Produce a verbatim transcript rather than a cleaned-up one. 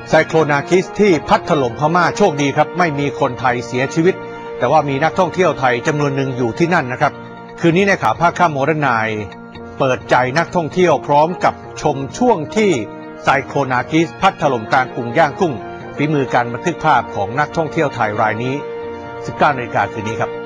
ไซโคลนาคิสที่พัดถล่มพม่าโชคดีครับไม่มีคนไทยเสียชีวิตแต่ว่ามีนักท่องเที่ยวไทยจำนวนหนึ่งอยู่ที่นั่นนะครับคืนนี้ในข่าวภาคค่ำโมเดิร์นไนน์เปิดใจนักท่องเที่ยวพร้อมกับชมช่วงที่ไซโคลนาคิสพัดถล่มกลางกรุงย่างกุ้งฝีมือการบันทึกภาพของนักท่องเที่ยวไทยรายนี้ สิบเก้านาฬิกาคืนนี้ครับ